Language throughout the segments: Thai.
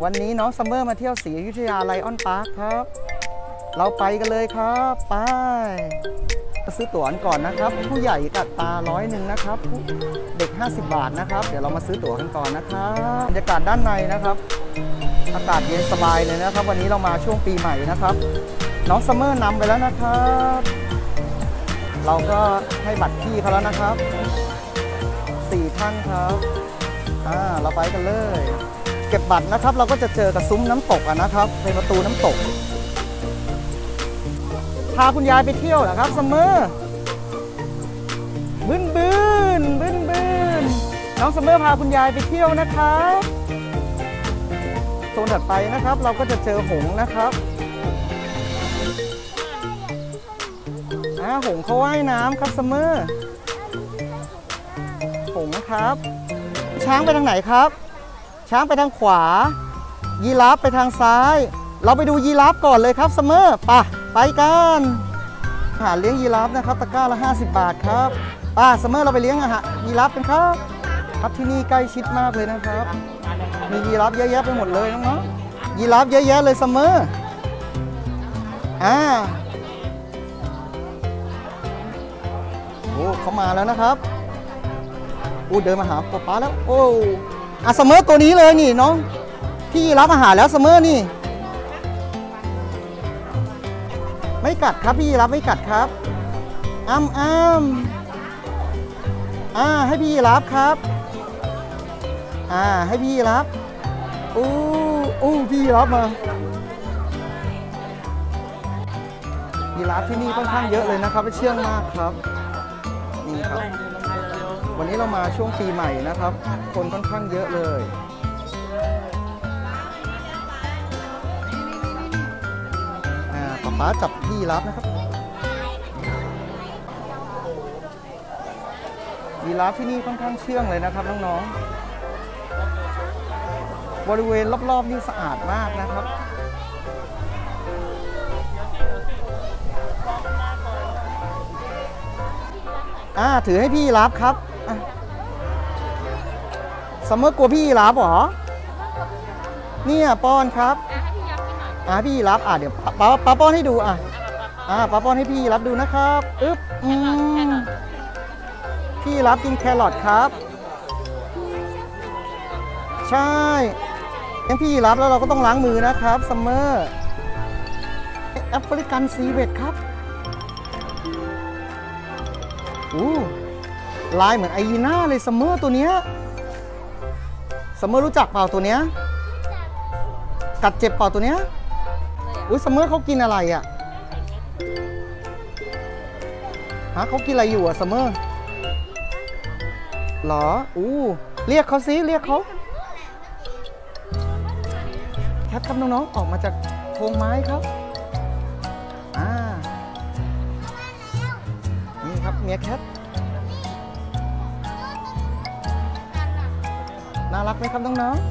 วันนี้น้องซัมเมอร์มาเที่ยวศรีอยุธยาไลออนพาร์คครับเราไปกันเลยครับไปซื้อตั๋วก่อนนะครับผู้ใหญ่กัดตา100นะครับเด็ก50 บาทนะครับเดี๋ยวเรามาซื้อตั๋วกันก่อนนะครับบรรยากาศด้านในนะครับอากาศเย็นสบายเลยนะครับวันนี้เรามาช่วงปีใหม่นะครับน้องซัมเมอร์นำไปแล้วนะครับเราก็ให้บัตรพี่เขาแล้วนะครับ4 ท่านครับเราไปกันเลยเก็บบัตรนะครับเราก็จะเจอกับซุ้มน้ำตกนะครับเป็นประตูน้ำตกพาคุณยายไปเที่ยวเหรอครับซัมเมอร์บื้นน้องซัมเมอร์พาคุณยายไปเที่ยวนะครับโซนถัดไปนะครับเราก็จะเจอหงส์นะครับหงส์เขาว่ายน้ำครับซัมเมอร์หงส์ครับช้างไปทางไหนครับช้างไปทางขวายีราฟไปทางซ้ายเราไปดูยีราฟก่อนเลยครับซัมเมอร์ไปกันอาหารเลี้ยงยีราฟนะครับตะกร้าละ50 บาทครับซัมเมอร์เราไปเลี้ยงอาหารยีราฟกันครับที่นี่ใกล้ชิดมากเลยนะครับมียีราฟเยอะแยะไปหมดเลยน้องๆยีราฟเยอะแยะเลยซัมเมอร์โอ้เขามาแล้วนะครับเดินมาหาป๊าแล้วซัมเมอร์ตัวนี้เลยนี่น้องพี่รับอาหารแล้วซัมเมอร์นี่ไม่กัดครับพี่รับไม่กัดครับให้พี่รับครับให้พี่รับพี่รับมายีราฟที่นี่ค่อนข้างเยอะเลยนะครับเชื่องมากครับนี่ครับวันนี้เรามาช่วงปีใหม่นะครับคนค่อนข้างเยอะเลยป๊าจับพี่รับนะครับยีราฟที่นี่ค่อนข้างเชื่องเลยนะครับน้องๆบริเวณรอบๆนี่สะอาดมากนะครับถือให้พี่รับครับซัมเมอร์กลัวพี่รับเหรอเนี่ยป้อนครับพี่รับเดี๋ยวป้าป้อนให้ดูป้าป้อนให้พี่รับดูนะครับพี่รับกินแครอทครับใช่ยังพี่รับแล้วเราก็ต้องล้างมือนะครับซัมเมอร์แอฟริกันซีเวตครับลายเหมือนไอยีน่าเลยซัมเมอร์ตัวเนี้ยซัมเมอร์รู้จักเปล่าตัวเนี้ยกัดเจ็บเปล่าตัวเนี้ยซัมเมอร์เขากินอะไรเขากินอะไรอยู่ซัมเมอร์หรอเรียกเขาสิเรียกเขาแคทครับน้องๆออกมาจากโพรงไม้ครับนี่ครับเมียแคทน่ารักไหมครับน้องๆ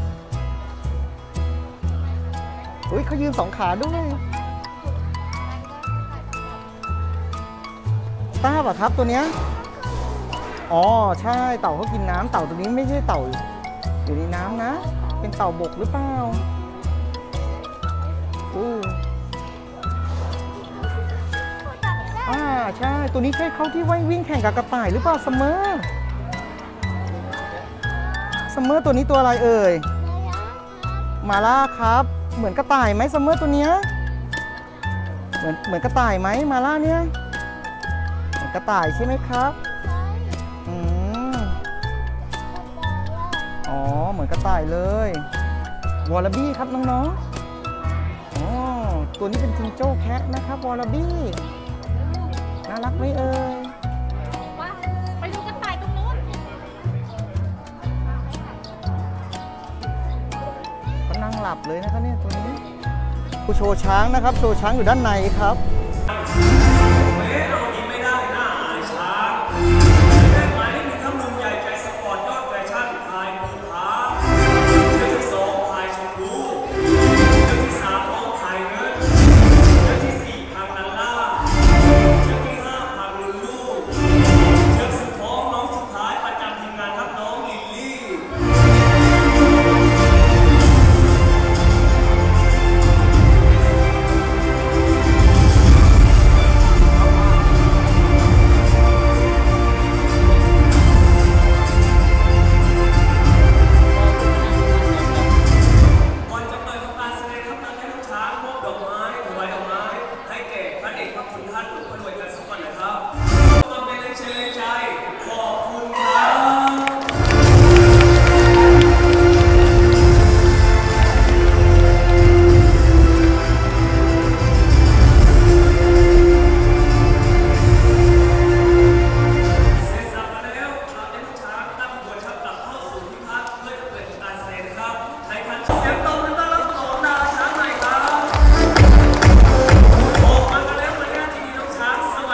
เขายืน2 ขาด้วยทราบเหรอครับตัวเนี้ยใช่เต่าเขากินน้ำเต่าตัวนี้ไม่ใช่เต่าอยู่ในน้ำนะเป็นเต่าบกหรือเปล่าใช่ตัวนี้ใช่เขาที่วิ่งแข่งกับกระต่ายหรือเปล่าซัมเมอร์ตัวนี้ตัวอะไรเอ่ยมาล่าครับเหมือนกระต่ายไหมซัมเมอร์ตัวเนี้ยเหมือนกระต่ายไหมมาล่าเนี่ยเหมือนกระต่ายใช่ไหมครับเหมือนกระต่ายเลยวอลลาบี้ครับน้องๆตัวนี้เป็นจิงโจ้แคทนะครับวอลลาบี้น่ารักไหมเอ่ยไปดูกระต่ายตรงนู้นก็นั่งหลับเลยนะครับเนี่ยตัวนี้ผู้โชว์ช้างนะครับโชว์ช้างอยู่ด้านในครับคุณท่านทุกคนด้วยกันสักก่อนนะครับมาเป็นแรงเชียร์แรงใจขอบคุณครับ ส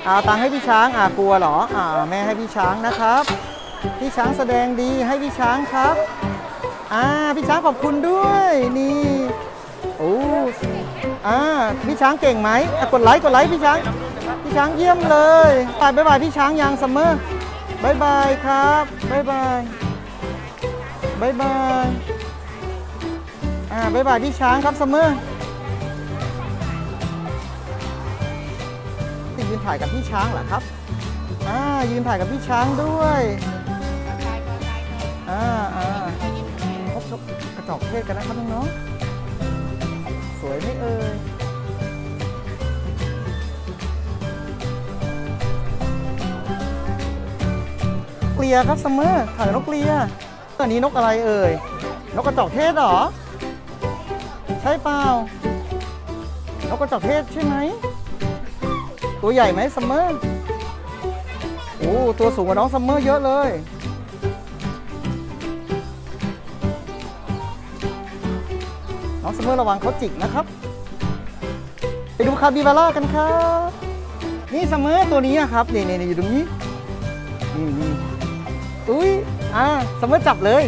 เอาตังค์ให้พี่ช้างกลัวเหรอแม่ให้พี่ช้างนะครับพี่ช้างแสดงดีให้พี่ช้างครับพี่ช้างขอบคุณด้วยนี่โอ้พี่ช้างเก่งไหมกดไลค์พี่ช้างเยี่ยมเลยบ๊ายบายพี่ช้างยังซัมเมอร์บ๊ายบายครับบ๊ายบายบ๊ายบายพี่ช้างครับซัมเมอร์ยืนถ่ายกับพี่ช้างเหรอครับยืนถ่ายกับพี่ช้างด้วยพบกระจอกเทศกันนะครับน้องๆสวยไหมเอ่ยเกลียครับซัมเมอร์ถ่ายนกเกลียอันนี้นกอะไรเอ่ยนกกระจอกเทศเหรอใช่เปล่านกกระจอกเทศใช่ไหมตัวใหญ่ไหมซัมเมอร์โอ้ตัวสูงกว่าน้องซัมเมอร์เยอะเลยน้องซัมเมอร์ระวังเขาจิกนะครับไปดูคาปิบาร่ากันครับนี่ซัมเมอร์ตัวนี้ครับนี่อยู่ตรงนี้นี่อุ้ยซัมเมอร์จับเลย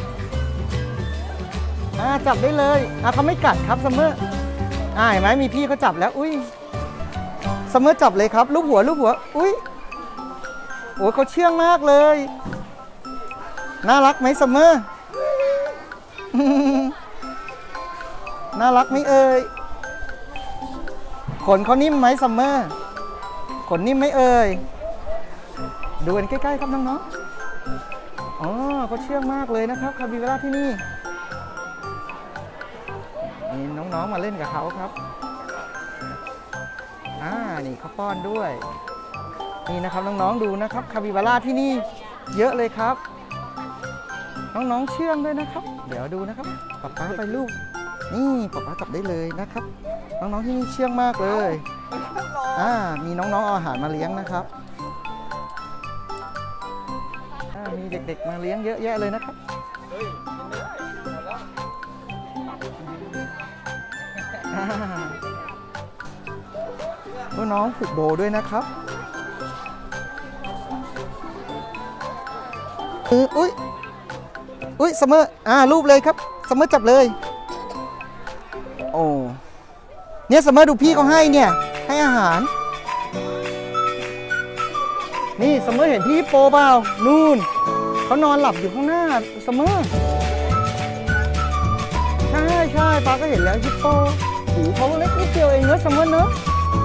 จับได้เลยเขาไม่กัดครับซัมเมอร์เห็นไหมมีพี่เขาจับแล้วอุ้ยซัมเมอร์จับเลยครับลูบหัวอุ้ยโอ้เขาเชื่องมากเลยน่ารักไหมซัมเมอร์น่ารักไหมเอ่ยขนเขานิ่มไหมซัมเมอร์ขนนิ่มไหมเอ่ยดูกันใกล้ๆครับน้องๆเขาเชื่องมากเลยนะครับคาปิบาร่าที่นี่น้องๆมาเล่นกับเขาครับนี่เขาป้อนด้วยนี่นะครับน้องๆดูนะครับคาปิบาร่าที่นี่เยอะเลยครับน้องๆเชื่องด้วยนะครับเดี๋ยวดูนะครับป๊าไปลูกนี่ป๊าจับได้เลยนะครับน้องๆที่นี่เชื่องมากเลยมีน้องๆเอาอาหารมาเลี้ยงนะครับมีเด็กๆมาเลี้ยงเยอะแยะเลยนะครับน้องผูกโบด้วยนะครับอุ้ยซัมเมอร์รูปเลยครับซัมเมอร์จับเลยโอ้เนี่ยซัมเมอร์ดูพี่เขาให้เนี่ยให้อาหารนี่ซัมเมอร์เห็นพี่ฮิปโปเปล่านู่นเขานอนหลับอยู่ข้างหน้าซัมเมอร์ใช่ป้าก็เห็นแล้วฮิปโปหูเขาเล็กนิดเดียวเองเนอะซัมเมอร์เนอะ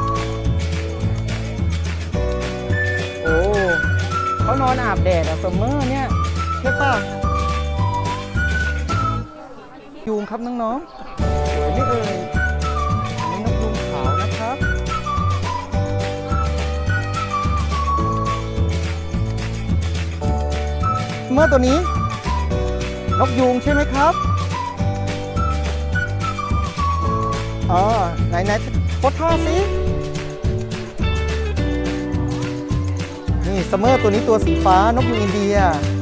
โอ้เขานอนอาบแดดซัมเมอร์เนี่ยใช่ป่ะยุงครับน้องๆสวยไม่เอ่ยนี่นกยุงขาวนะครับเมื่อตัวนี้นกยุงใช่ไหมครับไหนโพสท่าสินี่ซัมเมอร์ตัวนี้ตัวสีฟ้านกยูงอินเดีย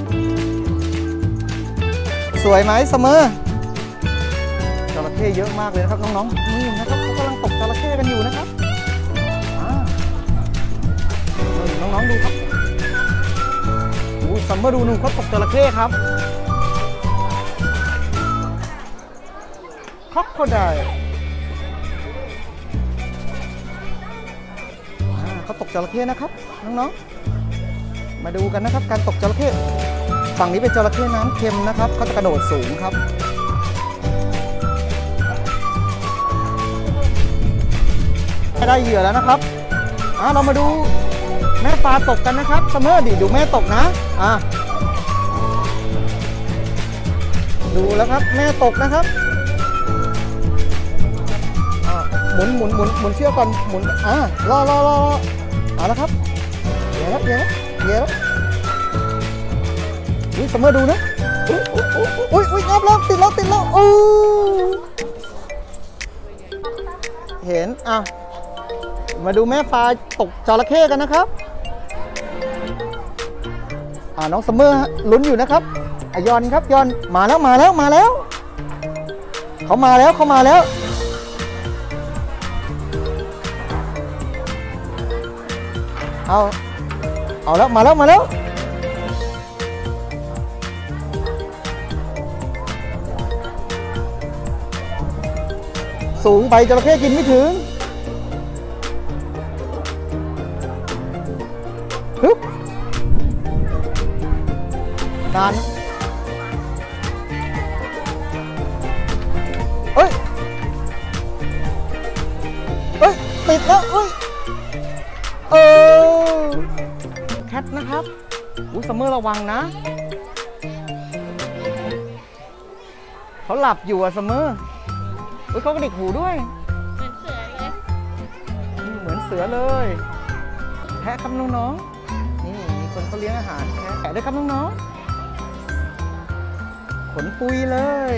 สวยไหมซัมเมอร์จระเข้เยอะมากเลยนะครับน้องๆนี่นะครับเขากำลังตกจระเข้กันอยู่นะครับน้องๆดูครับซัมเมอร์ดูนู่นเขาตกจระเข้ครับคอกโคไดเขาตกจระเข้นะครับน้องๆมาดูกันนะครับการตกจระเข้ฝั่งนี้เป็นจระเข้น้ำเค็มนะครับเขาจะกระโดดสูงครับได้เหยื่อแล้วนะครับเรามาดูแม่ปลาตกกันนะครับซัมเมอร์ดูแม่ตกนะดูแล้วครับแม่ตกนะครับหมุนเชือกก่อนหมุนรอเอาละครับเดี๋ยวแล้วซัมเมอร์ดูนะอุ้ยงับแล้วติดแล้วเห็นมาดูแม่ปลาตกจระเข้กันนะครับน้องซัมเมอร์ลุ้นอยู่นะครับยอนครับยอนมาแล้วเขามาแล้วเอาแล้วมาแล้วสูงไปจระเข้กินไม่ถึงฮึบนานเอ้ยติดแล้วแคทนะครับซัมเมอร์ระวังนะเขาหลับอยู่อะซัมเมอร์เขากระดิกหูด้วยเหมือนเสือเลยแพะครับน้องๆนี่มีคนเขาเลี้ยงอาหารแพะด้วยครับน้องๆขนปุยเลย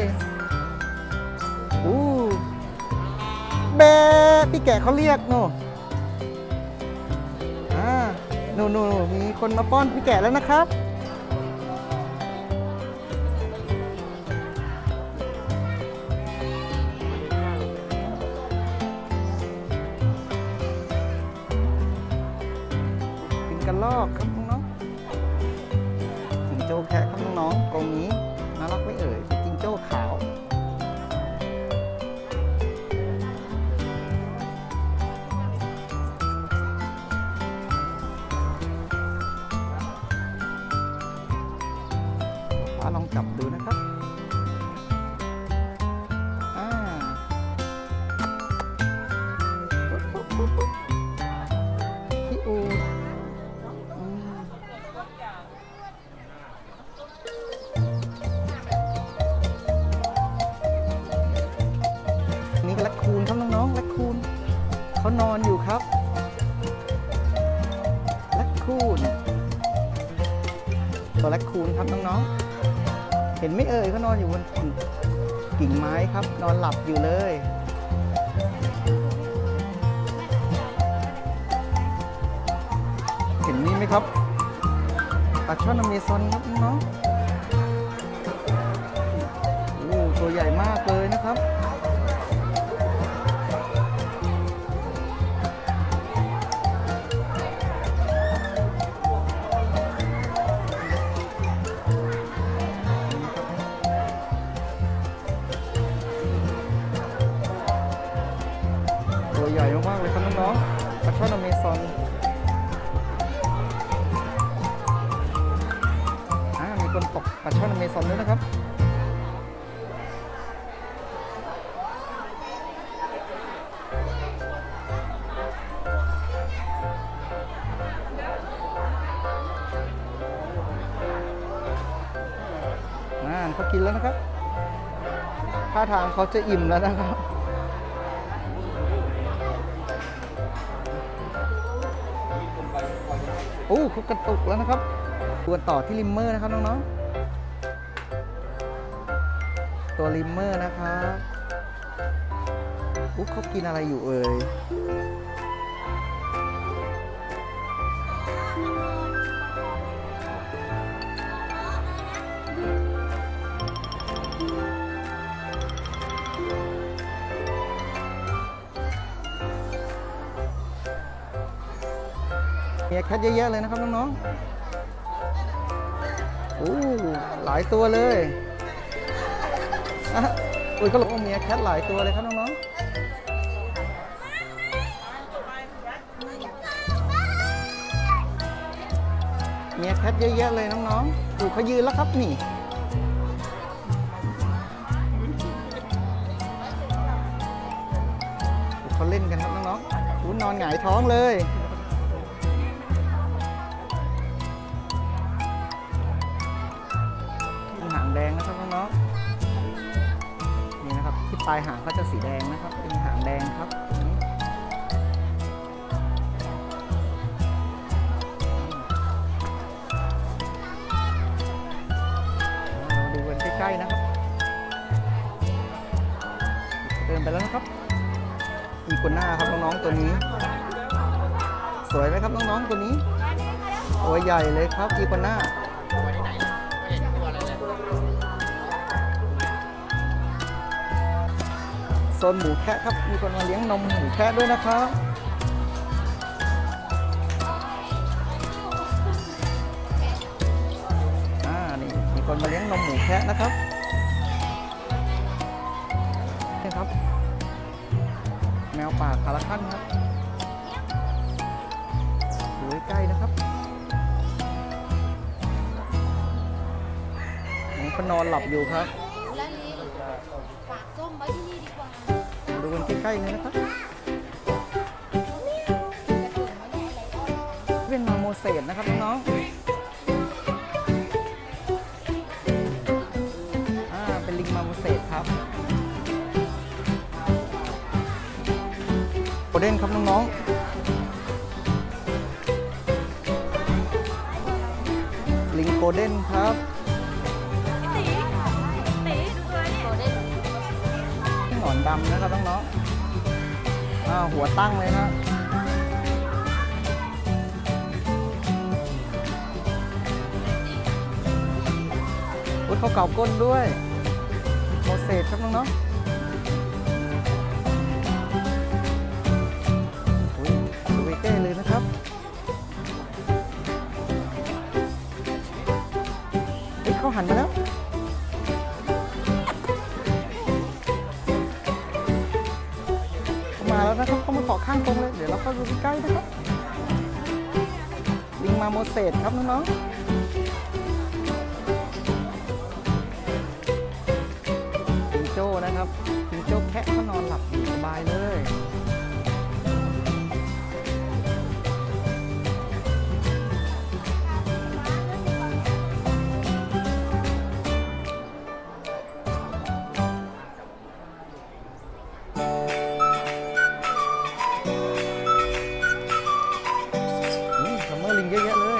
แบะพี่แกะเขาเรียกโน่มีคนมาป้อนพี่แกะแล้วนะครับกินกระรอกครับน้องๆจิงโจ้แคะครับน้องๆกรงนี้น่ารักไม่เอ่ยจิงโจ้ขาวลองจับดูนะครับพี่อูนี่แรคคูนครับน้องๆแรคคูนเขานอนอยู่ครับแรคคูนตัวแรคคูนครับน้องๆเห็นไม่เอ่ยเขานอนอยู่บนกิ่งไม้ครับนอนหลับอยู่เลยเห็นนี่ไหมครับปลาช่อนอเมซอนครับน้องตัวใหญ่มากเลยนะครับใหญ่มากๆเลยครับน้องๆปลาช่อนอเมซอนมีคนตกปลาช่อนอเมซอนด้วยนะครับเขากินแล้วนะครับท่าทางเขาจะอิ่มแล้วนะครับเขากระตุกแล้วนะครับตัวต่อที่ริมเมอร์นะครับน้องๆตัวริมเมอร์นะครับเขากินอะไรอยู่เอ่ยมีแคทเยอะๆเลยนะครับน้องๆหลายตัวเลยก็บอกว่ามีแคทหลายตัวเลยครับน้องๆมีแคทเยอะๆเลยน้องๆเขายืนแล้วครับนี่เขาเล่นกันครับน้องๆนอนหงายท้องเลยแดงนะครับน้องๆนี่นะครับที่ปลายหางเขาจะสีแดงนะครับเป็นหางแดงครับเราดูกันใกล้ๆนะครับเดินไปแล้วนะครับอีกัวน่าครับน้องๆตัวนี้สวยไหมครับน้องๆตัวนี้ตัวใหญ่เลยครับอีกัวน่าโซนหมูแคะครับมีคนมาเลี้ยงนมหมูแคะด้วยนะครับแคะนะครับนี่ครับแมวป่าคาราคันครับดูใกล้ๆนะครับน้องก็นอนหลับอยู่ครับแล้วนี่ฝากส้มไว้ที่นี่ดีกว่าดูกันใกล้ๆเลยนะครับเป็นมาโมเสสนะครับน้องๆเป็นลิงมาโมเสสครับโกลเด้นครับน้องๆลิงโกลเด้นครับตีดูตัวนี้โกลเด้นหนอนดำนะครับน้องๆหัวตั้งเลยนะอุ๊ยเขาเก่าก้นด้วยโมเสสครับน้องๆอุ๊ยดูใกล้ๆเลยนะครับเฮ้ยเขาหันมาแล้วมาแล้วนะครับเขามาเกาะข้างตรงเลยเดี๋ยวเราเข้าดูใกล้ๆนะครับลิงมาโมเสสครับน้องๆจิงโจ้นะครับจิงโจ้แคะเขานอนหลับอยู่สบายเลยซัมเมอร์ลิงเยอะแยะเลย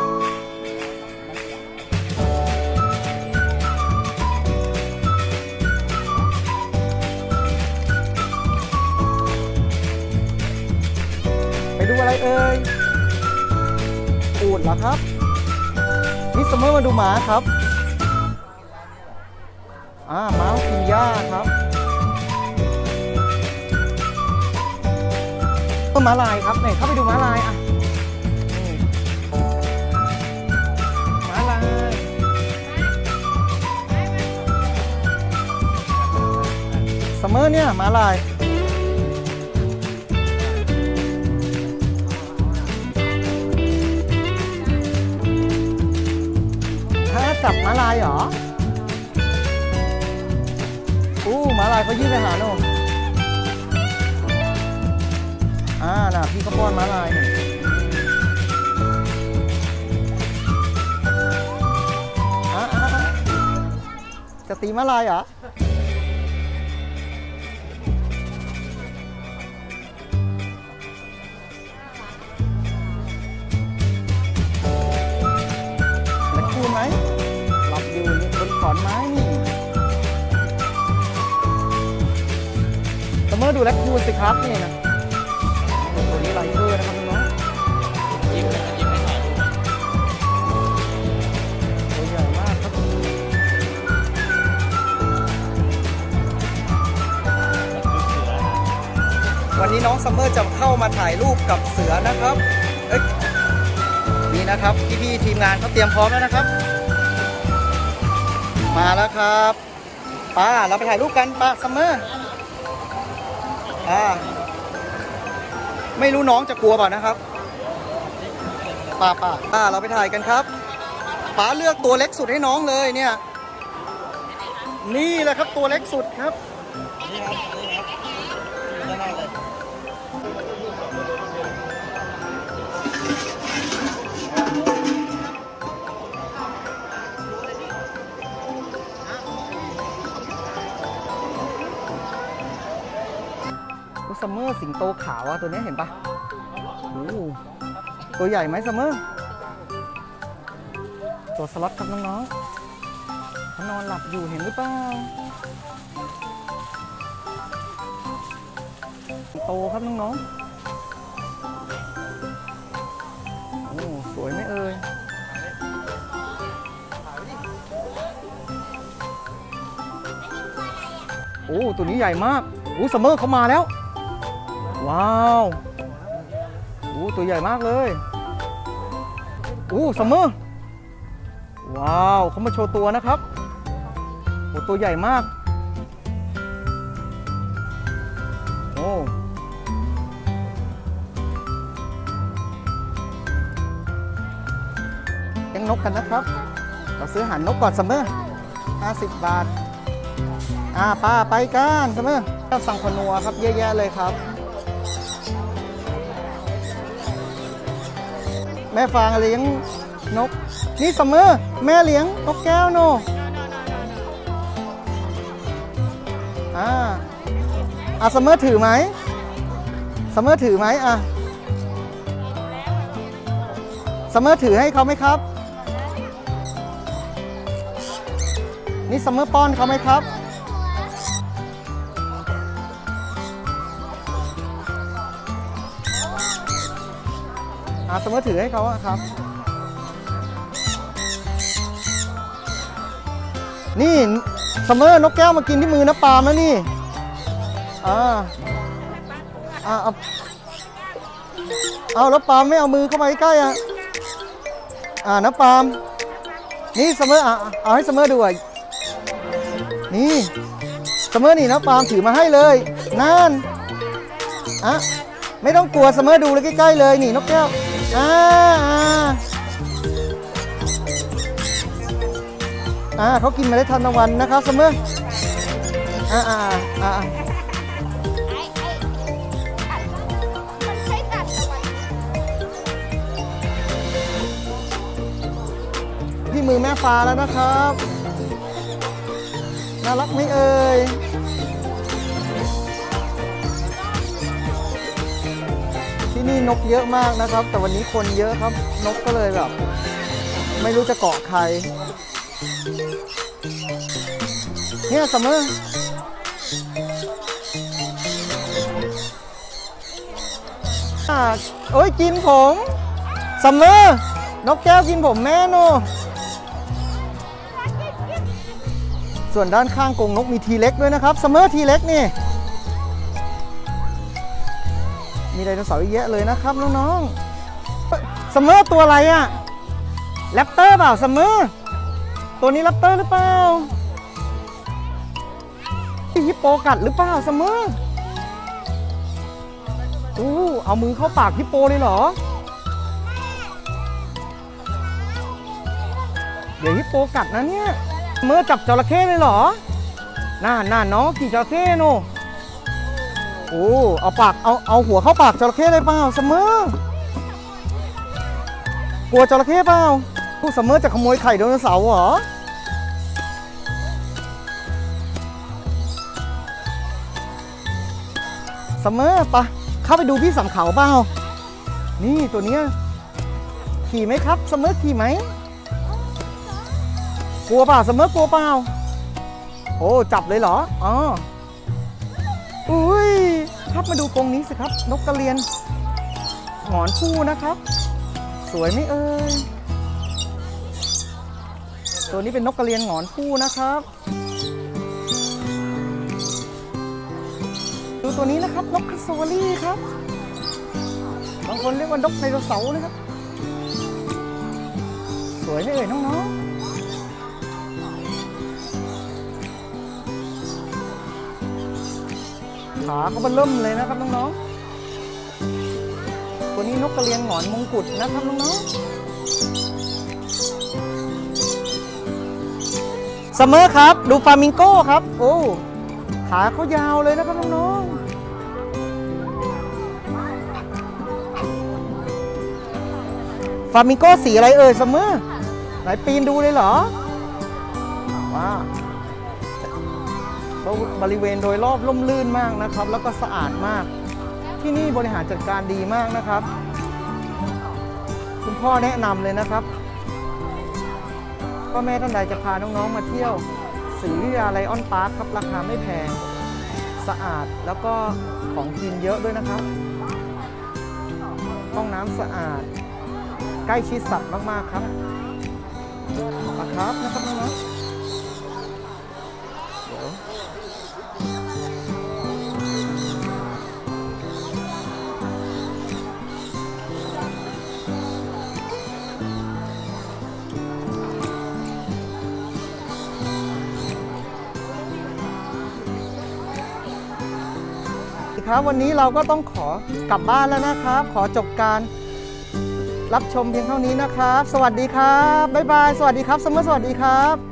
ไปดูอะไรเอ่ยอูฐเหรอครับนี่ซัมเมอร์มาดูหมาครับหมากินหญ้าครับต้นม้าลายครับเนี่ยเข้าไปดูม้าลายม้าลายซัมเมอร์เนี่ยม้าลายจับม้าลายเหรอม้าลายเขายื่นไปหาโน่น่ะพี่ก็ป้อนม้าลายเนี่ยจะตีม้าลายเหรอแล้วคู่ไหมหลับอยู่บนขอนไม้นี่ซัมเมอร์ดูแลคคูนสิครับนี่นะตัวนี้ไลเกอร์นะครับน้องๆยิ้มเลยยิ้มให้ถ่ายรูปตัวใหญ่มากครับวันนี้น้องซัมเมอร์จะเข้ามาถ่ายรูปกับเสือนะครับนี่นะครับพี่ๆทีมงานเขาเตรียมพร้อมแล้วนะครับมาแล้วครับป้าเราไปถ่ายรูปกันป้าซัมเมอร์ไม่รู้น้องจะกลัวเปล่านะครับป้าเราไปถ่ายกันครับป้าเลือกตัวเล็กสุดให้น้องเลยเนี่ยนี่แหละครับตัวเล็กสุดครับนี่ครับนี่ครับเลยซัมเมอร์สิงโตขาวตัวนี้เห็นปะตัวใหญ่ไหมซัมเมอร์ตัวสล็อตครับน้องๆเขานอนหลับอยู่เห็นหรือเปล่าสิงโตครับน้องๆสวยไหมเอ่ยตัวนี้ใหญ่มากซัมเมอร์เขามาแล้วว้าวตัวใหญ่มากเลยซัมเมอร์ว้าวเขามาโชว์ตัวนะครับตัวใหญ่มากโอ้เลี้ยงนกกันนะครับเราซื้ออาหารนกก่อนเสมอ50 บาทป้าไปกันเสมอเจ้าสังขนัวครับเยอะแยะเลยครับแม่ฟางเลี้ยงนกนี่เสมอแม่เลี้ยงนกแก้วโนเสมอถือไหมเสมอถือไหมเสมอถือให้เขาไหมครับนี่เสมอป้อนเขาไหมครับเสมอถือให้เขาครับนี่เสมอนกแก้วมากินที่มือนะปาล์มแล้วนี่เอาแล้วปาล์มไม่เอามือเข้าไปใกล้นะปาล์มนี่เสมอเอาให้เสมอดูนี่เสมอนี่นะปาล์มถือมาให้เลยนั่นไม่ต้องกลัวเสมอดูเลยใกล้ๆเลยนี่นกแก้วเขากินเมล็ดทานตะวันนะครับเสมอที่มือแม่ฟ้าแล้วนะครับน่ารักไหมเอ่ยที่นี่นกเยอะมากนะครับแต่วันนี้คนเยอะครับนกก็เลยแบบไม่รู้จะเกาะใครเนี่ยเสมอโอ้ยกินผมเสมอนกแก้วกินผมแม่โนส่วนด้านข้างกรงนกมีทีเล็กด้วยนะครับเสมอทีเล็กนี่มีไดโนเสาร์เยอะเลยนะครับน้องๆเสมอตัวอะไรแรปเตอร์เปล่าเสมอตัวนี้แรปเตอร์หรือเปล่าฮิปโปกัดหรือเปล่าเสมอเอามือเข้าปากฮิปโปเลยเหรอเดี๋ยวฮิปโปกัดนะเนี่ยเสมอจับจระเข้เลยเหรอน่าน้องขี่จระเข้โนเอาปากเอาหัวเข้าปากจระเข้เลยเปล่าเสมอกลัวจระเข้เปล่าเสมอจะขโมยไข่ไดโนเสาร์เหรอเสมอปะเข้าไปดูพี่สำเขาเปล่านี่ตัวนี้ขี่ไหมครับเสมอขี่ไหมกลัวเปล่าเสมอกลัวเปล่าจับเลยเหรออุ้ยครับมาดูกรงนี้สิครับนกกระเรียนหงอนผู้นะครับสวยไหมเอ่ยตัวนี้เป็นนกกระเรียนหงอนผู้นะครับดูตัวนี้นะครับนกคาสวารีครับบางคนเรียกว่านกไดโนเสาร์นะครับสวยไหมเอ่ยน้องๆขาเขาเริ่มเลยนะครับน้องๆตัวนี้นกกระเรียนหงอนมงกุฎนะครับน้องๆเสมอครับดูฟลามิงโก้ครับขาเขายาวเลยนะครับน้องๆฟลามิงโก้สีอะไรเอ่ยเสมอไหนปีนดูเลยเหรอว้าบริเวณโดยรอบร่มรื่นมากนะครับแล้วก็สะอาดมากที่นี่บริหารจัดการดีมากนะครับคุณพ่อแนะนำเลยนะครับพ่อแม่ท่านใดจะพาน้องๆมาเที่ยวศรีวิทยาไลออนพาร์คครับราคาไม่แพงสะอาดแล้วก็ของกินเยอะด้วยนะครับห้องน้ำสะอาดใกล้ชิดสัตว์มากๆครับนะครับน้องๆเดี๋ยวครับ วันนี้เราก็ต้องขอกลับบ้านแล้วนะครับ ขอจบการรับชมเพียงเท่านี้นะครับ สวัสดีครับบ๊ายบายสวัสดีครับเสมอสวัสดีครับ